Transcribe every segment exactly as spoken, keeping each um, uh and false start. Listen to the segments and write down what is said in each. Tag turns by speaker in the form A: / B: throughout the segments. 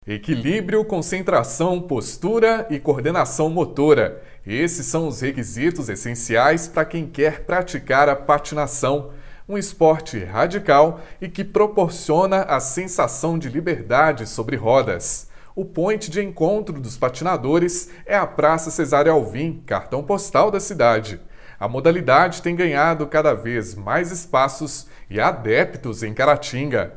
A: Equilíbrio, concentração, postura e coordenação motora. Esses são os requisitos essenciais para quem quer praticar a patinação, um esporte radical e que proporciona a sensação de liberdade sobre rodas. O ponto de encontro dos patinadores é a Praça Cesário Alvim, cartão postal da cidade. A modalidade tem ganhado cada vez mais espaços e adeptos em Caratinga.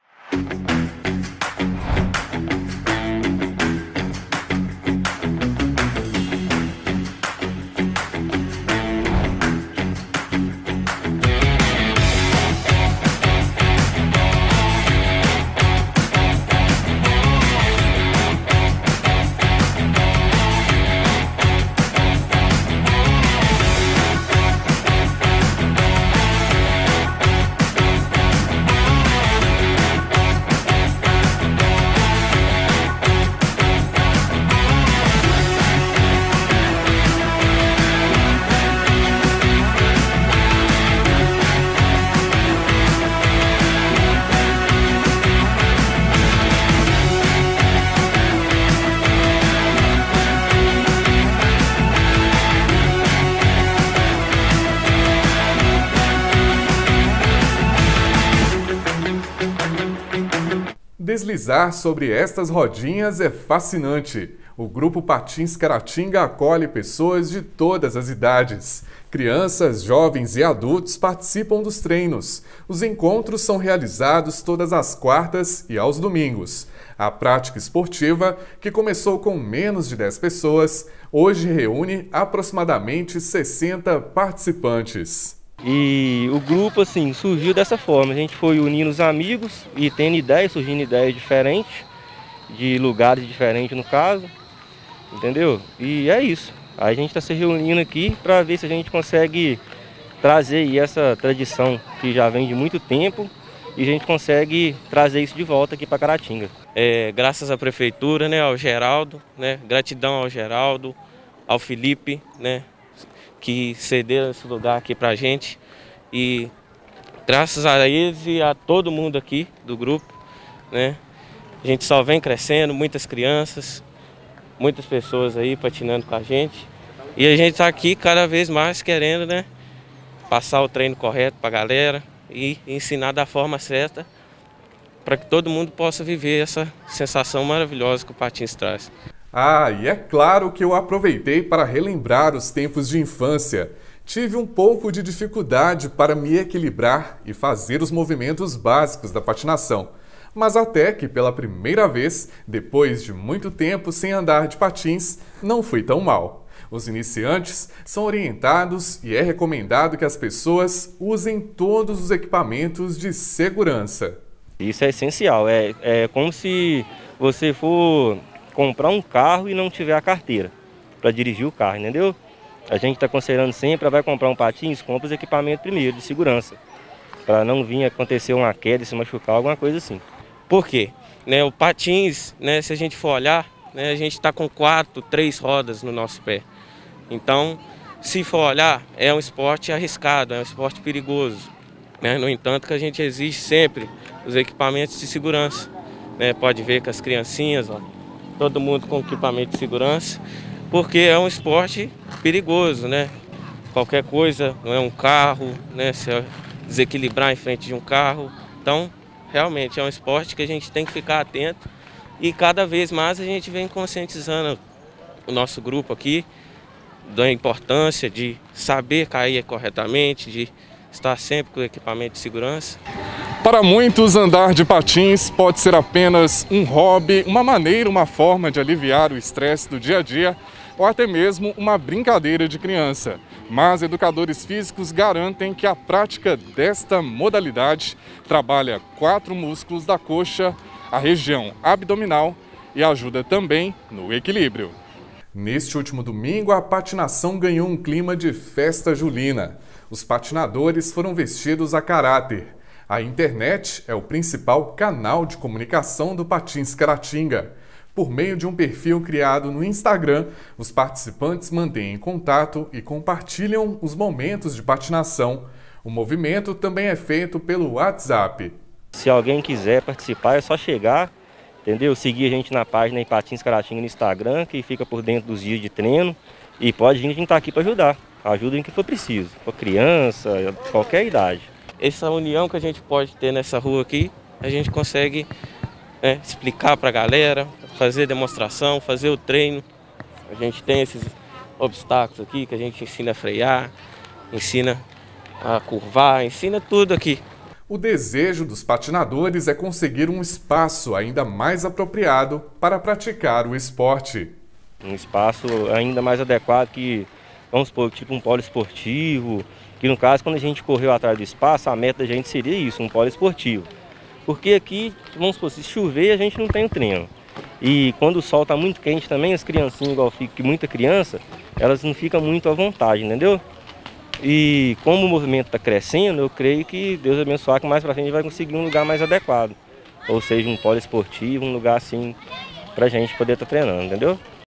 A: Deslizar sobre estas rodinhas é fascinante. O Grupo Patins Caratinga acolhe pessoas de todas as idades. Crianças, jovens e adultos participam dos treinos. Os encontros são realizados todas as quartas e aos domingos. A prática esportiva, que começou com menos de dez pessoas, hoje reúne aproximadamente sessenta participantes.
B: E o grupo, assim, surgiu dessa forma. A gente foi unindo os amigos e tendo ideias, surgindo ideias diferentes, de lugares diferentes no caso, entendeu? E é isso. Aí a gente está se reunindo aqui para ver se a gente consegue trazer aí essa tradição que já vem de muito tempo e a gente consegue trazer isso de volta aqui para Caratinga. É, graças à prefeitura, né, ao Geraldo, né, gratidão ao Geraldo, ao Felipe, né, que cederam esse lugar aqui pra gente, e graças a eles e a todo mundo aqui do grupo, né, a gente só vem crescendo, muitas crianças, muitas pessoas aí patinando com a gente, e a gente tá aqui cada vez mais querendo, né, passar o treino correto pra galera e ensinar da forma certa para que todo mundo possa viver essa sensação maravilhosa que o patins traz.
A: Ah, e é claro que eu aproveitei para relembrar os tempos de infância. Tive um pouco de dificuldade para me equilibrar e fazer os movimentos básicos da patinação. Mas até que pela primeira vez, depois de muito tempo sem andar de patins, não fui tão mal. Os iniciantes são orientados e é recomendado que as pessoas usem todos os equipamentos de segurança.
B: Isso é essencial, é, é como se você for comprar um carro e não tiver a carteira para dirigir o carro, entendeu? A gente está aconselhando sempre, vai comprar um patins, compra os equipamentos primeiro, de segurança, para não vir acontecer uma queda, se machucar, alguma coisa assim. Por quê? Né, o patins, né, se a gente for olhar, né, a gente está com quatro, três rodas no nosso pé. Então, se for olhar, é um esporte arriscado, é um esporte perigoso. Né? No entanto, que a gente exige sempre os equipamentos de segurança. Né? Pode ver com as criancinhas, ó, todo mundo com equipamento de segurança, porque é um esporte perigoso, né? Qualquer coisa, não é um carro, né? Se desequilibrar em frente de um carro. Então, realmente é um esporte que a gente tem que ficar atento e cada vez mais a gente vem conscientizando o nosso grupo aqui da importância de saber cair corretamente, de estar sempre com o equipamento de segurança.
A: Para muitos, andar de patins pode ser apenas um hobby, uma maneira, uma forma de aliviar o estresse do dia a dia ou até mesmo uma brincadeira de criança. Mas educadores físicos garantem que a prática desta modalidade trabalha quatro músculos da coxa, a região abdominal e ajuda também no equilíbrio. Neste último domingo, a patinação ganhou um clima de festa julina. Os patinadores foram vestidos a caráter. A internet é o principal canal de comunicação do Patins Caratinga. Por meio de um perfil criado no Instagram, os participantes mantêm contato e compartilham os momentos de patinação. O movimento também é feito pelo WhatsApp.
B: Se alguém quiser participar, é só chegar entendeu? Seguir a gente na página em Patins Caratinga no Instagram, que fica por dentro dos dias de treino. E pode vir, a gente está aqui para ajudar. Ajuda em que for preciso, para criança, qualquer idade.
C: Essa união que a gente pode ter nessa rua aqui, a gente consegue é, explicar para a galera, fazer demonstração, fazer o treino. A gente tem esses obstáculos aqui que a gente ensina a frear, ensina a curvar, ensina tudo aqui.
A: O desejo dos patinadores é conseguir um espaço ainda mais apropriado para praticar o esporte.
B: Um espaço ainda mais adequado que, vamos supor, tipo um polo esportivo, que no caso, quando a gente correu atrás do espaço, a meta da gente seria isso, um polo esportivo. Porque aqui, vamos supor, se chover, a gente não tem o treino. E quando o sol está muito quente também, as criancinhas, igual fica muita criança, elas não ficam muito à vontade, entendeu? E como o movimento está crescendo, eu creio que Deus abençoar que mais para frente a gente vai conseguir um lugar mais adequado. Ou seja, um polo esportivo, um lugar assim, para a gente poder estar treinando, entendeu?